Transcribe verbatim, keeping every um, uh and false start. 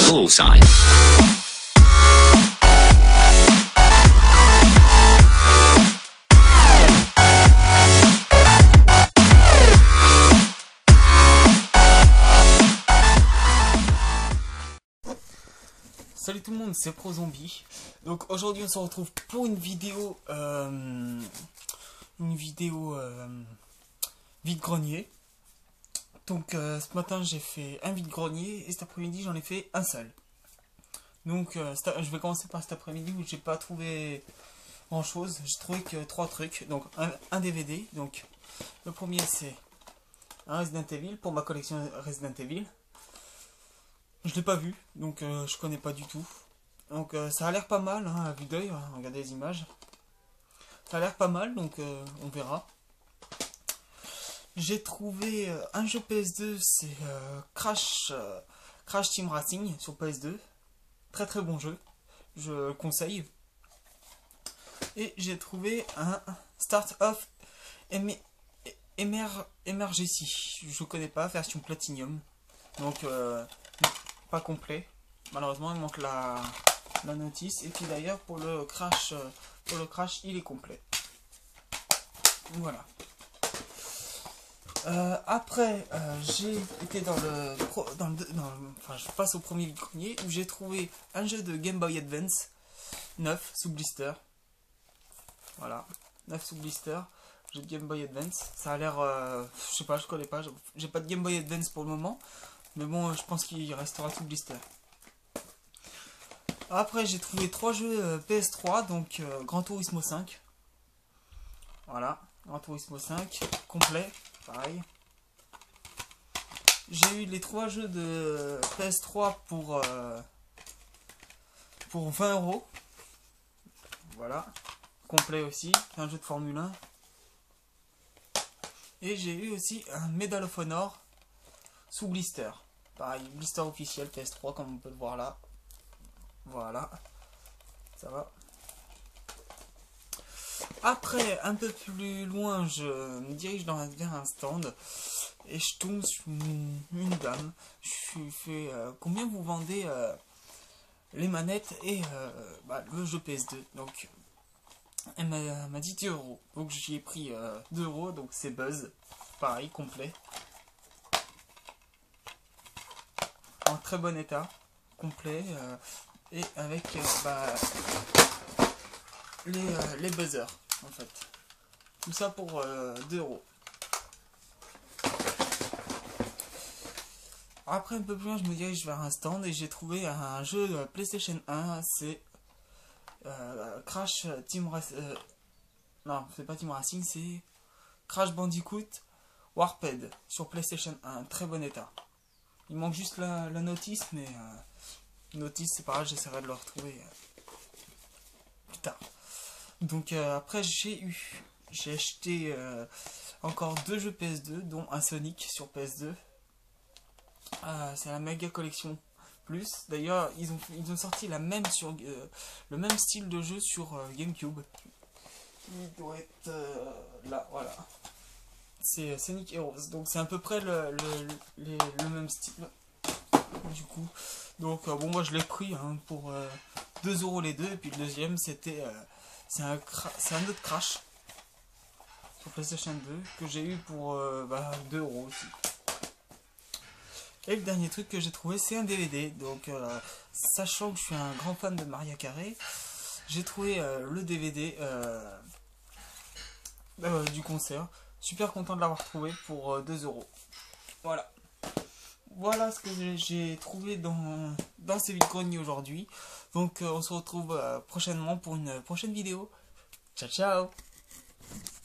Bullseye. Salut tout le monde, c'est ProZombie. Donc aujourd'hui on se retrouve pour une vidéo euh, une vidéo euh, vide-grenier. Donc euh, ce matin j'ai fait un vide-grenier et cet après-midi j'en ai fait un seul. Donc euh, je vais commencer par cet après-midi où j'ai pas trouvé grand chose. J'ai trouvé que trois trucs. Donc un, un D V D. Donc le premier c'est un Resident Evil pour ma collection Resident Evil. Je l'ai pas vu, donc euh, je connais pas du tout. Donc euh, ça a l'air pas mal, hein, à vue d'œil, hein, regardez les images. Ça a l'air pas mal, donc euh, on verra. J'ai trouvé euh, un jeu P S deux, c'est euh, Crash, euh, Crash Team Racing sur P S deux. Très très bon jeu, je le conseille. Et j'ai trouvé un Start of Emer Emer Emergency, je connais pas, version Platinum. Donc euh, pas complet, malheureusement il manque la, la notice. Et puis d'ailleurs pour le crash pour le crash il est complet. Voilà. Euh, après euh, j'ai été dans le, dans le, dans le enfin je passe au premier vide-grenier où j'ai trouvé un jeu de Game Boy Advance neuf sous blister. Voilà, neuf sous blister, jeu de Game Boy Advance. Ça a l'air euh, je sais pas, je connais pas, j'ai pas de Game Boy Advance pour le moment. Mais bon, je pense qu'il restera tout blister. Après, j'ai trouvé trois jeux euh, P S trois, donc euh, Gran Turismo cinq. Voilà, Gran Turismo cinq, complet, pareil. J'ai eu les trois jeux de P S trois pour, euh, pour vingt euros. Voilà, complet aussi, un jeu de Formule un. Et j'ai eu aussi un Medal of Honor sous blister. Pareil, blister officiel P S trois comme on peut le voir là. Voilà. Ça va. Après, un peu plus loin, je me dirige dans, vers un stand. Et je tombe sur une, une dame. Je lui fais euh, combien vous vendez euh, les manettes et euh, bah, le jeu P S deux. Donc, elle m'a dit dix euros. Donc j'y ai pris euh, deux euros. Donc c'est Buzz. Pareil, complet. En très bon état, complet, euh, et avec euh, bah, les, euh, les buzzers en fait. Tout ça pour euh, deux euros. Après un peu plus loin, je me dirige vers un stand et j'ai trouvé un jeu de PlayStation un, c'est euh, Crash Team Racing. Euh, non, c'est pas Team Racing, c'est Crash Bandicoot Warped sur PlayStation un, très bon état. Il manque juste la, la notice, mais euh, notice c'est pas grave, j'essaierai de le retrouver euh, plus tard. Donc euh, après j'ai eu, j'ai acheté euh, encore deux jeux P S deux, dont un Sonic sur P S deux. Euh, c'est la Mega Collection Plus. D'ailleurs ils ont, ils ont sorti la même sur, euh, le même style de jeu sur euh, GameCube. Il doit être euh, là, voilà. C'est Sonic Heroes, donc c'est à peu près le, le, le, le même style du coup. Donc euh, bon, moi je l'ai pris hein, pour euh, deux euros les deux. Et puis le deuxième c'était euh, c'est un, un autre Crash sur PlayStation deux que j'ai eu pour euh, bah, deux euros aussi. Et le dernier truc que j'ai trouvé c'est un D V D. Donc euh, sachant que je suis un grand fan de Maria Carré, j'ai trouvé euh, le D V D euh, euh, du concert. Super content de l'avoir trouvé pour euh, deux euros. Voilà. Voilà ce que j'ai trouvé dans, dans ces vide-greniers aujourd'hui. Donc euh, on se retrouve euh, prochainement pour une prochaine vidéo. Ciao ciao.